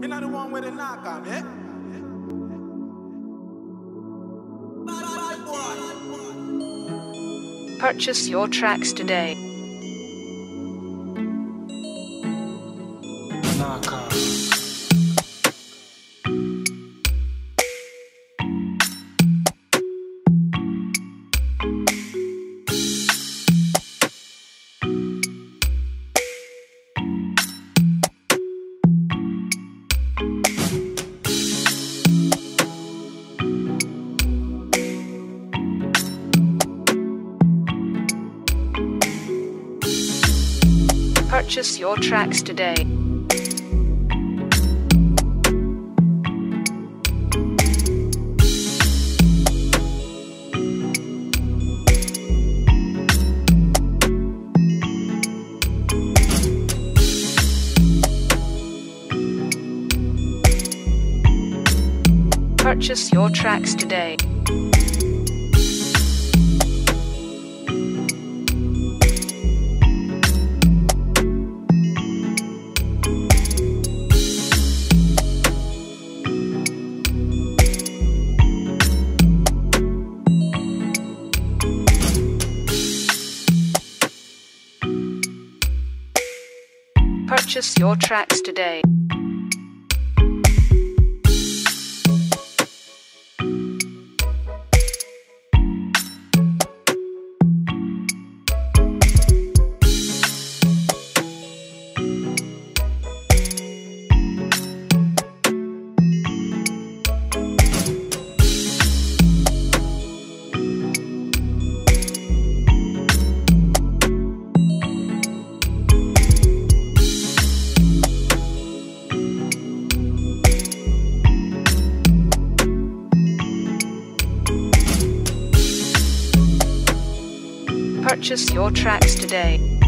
looking at the one where they knock on, eh? Purchase your tracks today. Knock on. Purchase your tracks today. Purchase your tracks today. Purchase your tracks today. Purchase your tracks today.